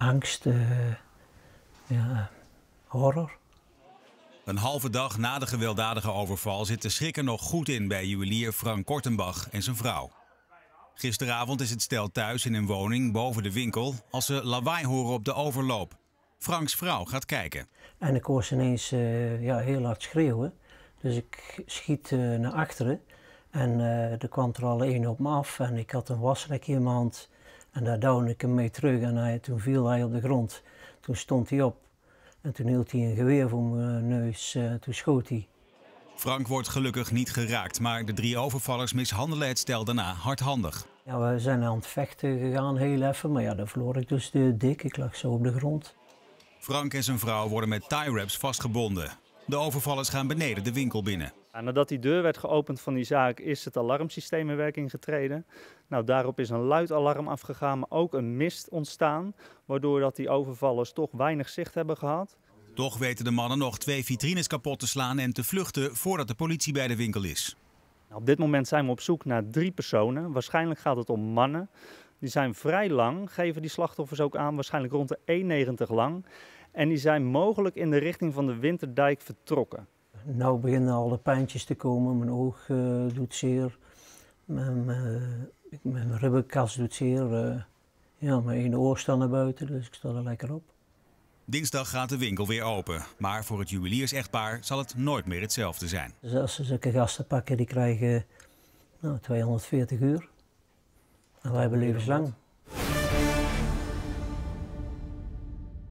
angst, ja, horror. Een halve dag na de gewelddadige overval zit de schrik er nog goed in bij juwelier Frank Kortenbach en zijn vrouw. Gisteravond is het stel thuis in een woning boven de winkel als ze lawaai horen op de overloop. Franks vrouw gaat kijken. En ik hoor ze ineens heel hard schreeuwen. Dus ik schiet naar achteren. En er kwam er al één op me af. En ik had een wasrekje in mijn hand. En daar duwde ik hem mee terug. En toen viel hij op de grond. Toen stond hij op. En toen hield hij een geweer voor mijn neus. Toen schoot hij. Frank wordt gelukkig niet geraakt. Maar de 3 overvallers mishandelen het stel daarna hardhandig. Ja, we zijn aan het vechten gegaan heel even. Maar ja, dan verloor ik dus de dik. Ik lag zo op de grond. Frank en zijn vrouw worden met tie-wraps vastgebonden. De overvallers gaan beneden de winkel binnen. Nadat die deur werd geopend van die zaak is het alarmsysteem in werking getreden. Nou, daarop is een luid alarm afgegaan, maar ook een mist ontstaan. Waardoor dat die overvallers toch weinig zicht hebben gehad. Toch weten de mannen nog 2 vitrines kapot te slaan en te vluchten voordat de politie bij de winkel is. Nou, op dit moment zijn we op zoek naar 3 personen. Waarschijnlijk gaat het om mannen. Die zijn vrij lang, geven die slachtoffers ook aan, waarschijnlijk rond de 1,90 lang. En die zijn mogelijk in de richting van de Winterdijk vertrokken. Nou beginnen al de pijntjes te komen, mijn oog doet zeer, mijn ribbenkast doet zeer. Mijn ene oor staat naar buiten, dus ik sta er lekker op. Dinsdag gaat de winkel weer open, maar voor het juweliersechtpaar zal het nooit meer hetzelfde zijn. Dus als ze zulke gasten pakken, die krijgen 240 uur. En wij hebben levenslang.